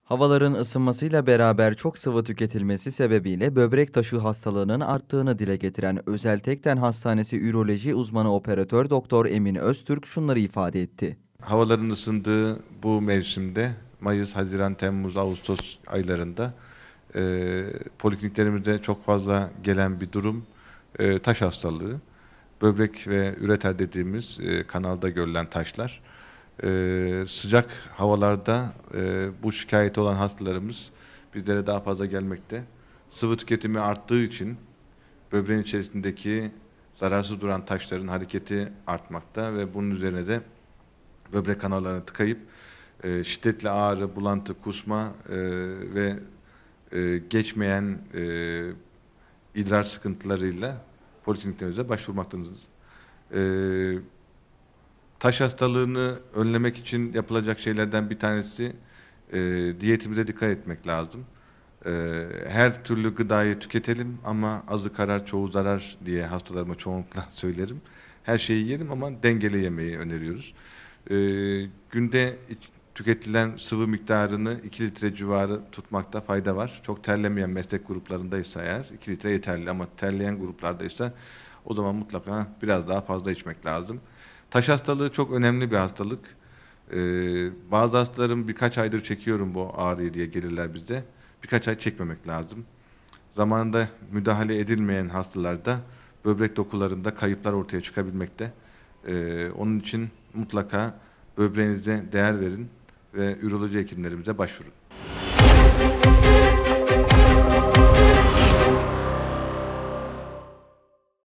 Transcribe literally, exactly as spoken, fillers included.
Havaların ısınmasıyla beraber çok sıvı tüketilmesi sebebiyle böbrek taşı hastalığının arttığını dile getiren Özel Tekten Hastanesi Üroloji Uzmanı Operatör Doktor Emin Öztürk şunları ifade etti. Havaların ısındığı bu mevsimde Mayıs, Haziran, Temmuz, Ağustos aylarında e, polikliniklerimizde çok fazla gelen bir durum e, taş hastalığı. Böbrek ve üreter dediğimiz e, kanalda görülen taşlar. E, sıcak havalarda e, bu şikayeti olan hastalarımız bizlere daha fazla gelmekte. Sıvı tüketimi arttığı için böbreğin içerisindeki zararsız duran taşların hareketi artmakta ve bunun üzerine de böbrek kanallarını tıkayıp e, şiddetli ağrı, bulantı, kusma e, ve e, geçmeyen e, idrar sıkıntılarıyla polikliniklerimize başvurmaktasınız. E, taş hastalığını önlemek için yapılacak şeylerden bir tanesi e, diyetimize dikkat etmek lazım. E, her türlü gıdayı tüketelim ama azı karar çoğu zarar diye hastalarıma çoğunlukla söylerim. Her şeyi yiyelim ama dengeli yemeği öneriyoruz. E, günde iç- tüketilen sıvı miktarını iki litre civarı tutmakta fayda var. Çok terlemeyen meslek gruplarındaysa eğer iki litre yeterli ama terleyen gruplardaysa o zaman mutlaka biraz daha fazla içmek lazım. Taş hastalığı çok önemli bir hastalık. Ee, bazı hastalarım birkaç aydır çekiyorum bu ağrıyı diye gelirler bizde. Birkaç ay çekmemek lazım. Zamanında müdahale edilmeyen hastalarda böbrek dokularında kayıplar ortaya çıkabilmekte. Ee, onun için mutlaka böbreğinize değer verin ve üroloji hekimlerimize başvurun.